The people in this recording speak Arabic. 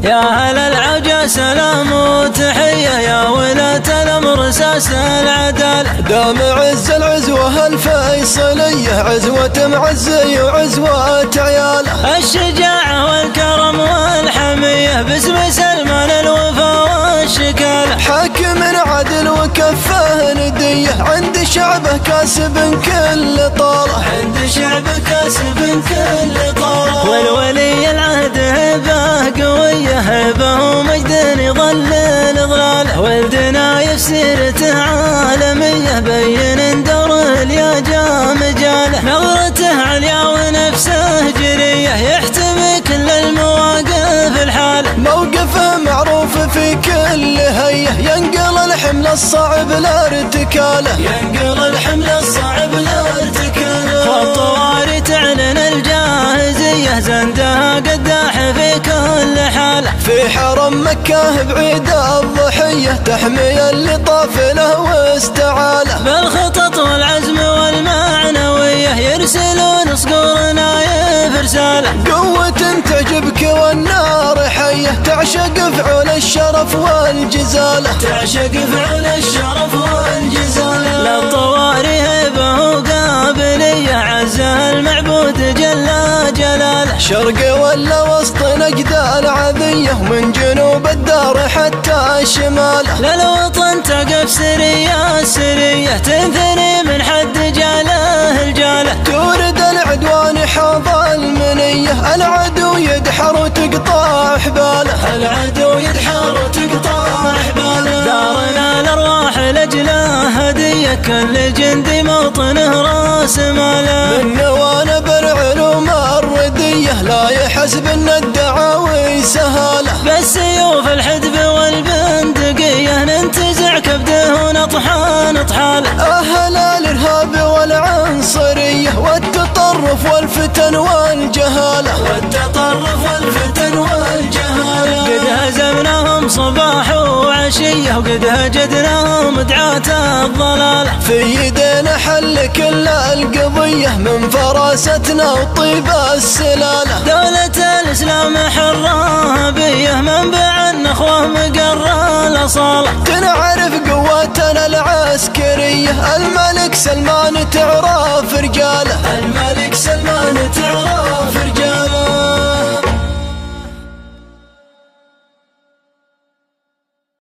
يا أهل العجا سلام وتحية يا ولاة الأمر رساس العدالة. دام عز العزوة الفيصلية عزوة معزي وعزوة عياله. الشجاعة والكرم والحمية باسم سلمان الوفا والشكالة. حاكم عدل وكفه ندية عند شعبه كاسب كل طاله. عند شعبه كاسب كل طاله. والولي العهد هبه قوية هبه ومجد يظل الإضلاله. ولدنا يسيرته عالمية بين دوره الياجا مجاله. نظرته عليا ونفسه جرية يحتمي كل المواقف الحالة. موقفه معروف في كل هيه ينقل الحمل الصعب لارتكاله. ينقل الحمل الصعب لارتكاله. والطواري تعلن الجاهزية زندها قداح في كل حالة. في حرم مكة بعيد الضحية تحمي اللي طاف له واستعاله. بالخطط والعزم والمعنوية يرسلون صقور نايف رسالة. قوة تعجبك والنار حية تعشق فعول الشرف والجزالة. تعشق فعول الشرف والجزالة. للطواري هيبة وقابلية عزها المعبود جل جلاله. شرق ولا وسط نجد العذية ومن جنوب الدار حتى شماله. للوطن تقف سرية سرية تنثني من حد جاله الجاله. تورد العدوان حوض المنية العدو يدحر وتقطع حباله. العدو يدحر وتقطع حباله. دارنا الأرواح لأجله هدية كل جندي موطنه راس ماله. من نوانب العلوم الردية لا يحسب ان الدعاوي سهاله. بالسيوف الحدب والبندقية ننتزع كبده ونطحن طحاله. أهل الإرهاب والعنصرية والتطرف والفتن والجهالة. والتطرف والفتن والجهالة. قد هزمناهم صباح وعشية وقد هجدناهم دعاة الضلالة. في يدينا حل كل القضية من فراستنا وطيب السلالة. دولة الإسلام حرة بيه منبع النخوة مقر الأصالة. تنعرف قواتنا العسكرية الملك سلمان تعرف رجاله. الملك سلمان تعرف رجاله.